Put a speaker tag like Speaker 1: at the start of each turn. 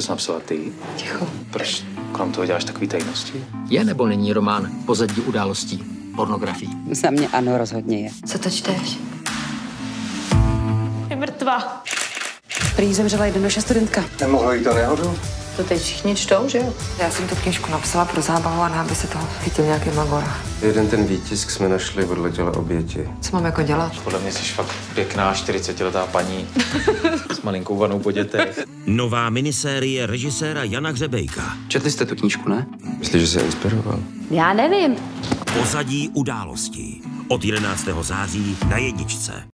Speaker 1: jsi napsala ty?
Speaker 2: Ticho.
Speaker 1: Proč kolem toho děláš takový tajnosti?
Speaker 3: Je nebo není román pozadí událostí pornografií?
Speaker 2: Za mě ano, rozhodně je.
Speaker 4: Co to čteš?
Speaker 5: Je mrtvá.
Speaker 2: Prý zemřela jedna naše studentka.
Speaker 6: Nemohlo jí to nehodu?
Speaker 4: To teď všichni čtou, že jo?
Speaker 7: Já jsem tu knížku napsala pro zábavu a aby se toho chytil nějaký magor.
Speaker 6: Jeden ten výtisk jsme našli vedle těla oběti.
Speaker 7: Co mám jako dělat?
Speaker 1: Podle mě jsi fakt pěkná 40letá paní s malinkou vanou po dětech.
Speaker 8: Nová minisérie režiséra Jana Hřebejka.
Speaker 3: Četli jste tu knížku, ne?
Speaker 6: Myslíš, že se inspiroval?
Speaker 4: Já nevím.
Speaker 8: Pozadí událostí. Od 11. září na Jedničce.